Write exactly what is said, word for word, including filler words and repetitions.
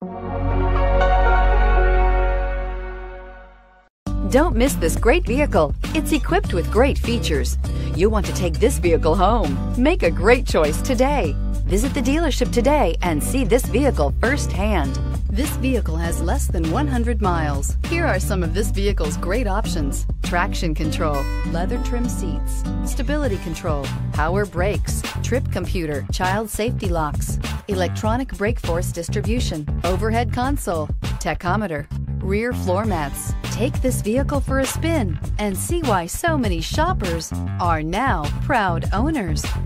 Don't miss this great vehicle. It's equipped with great features. You'll want to take this vehicle home. Make a great choice today. Visit the dealership today and see this vehicle firsthand. This vehicle has less than one hundred miles. Here are some of this vehicle's great options: traction control, leather trim seats, stability control, power brakes, trip computer, child safety locks, electronic brake force distribution, overhead console, tachometer, rear floor mats. Take this vehicle for a spin and see why so many shoppers are now proud owners.